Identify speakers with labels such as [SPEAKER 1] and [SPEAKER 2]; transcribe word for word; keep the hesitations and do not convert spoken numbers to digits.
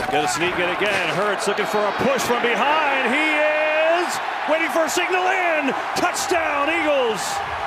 [SPEAKER 1] Gonna sneak it again. Hurts looking for a push from behind. He is waiting for a signal in. Touchdown, Eagles.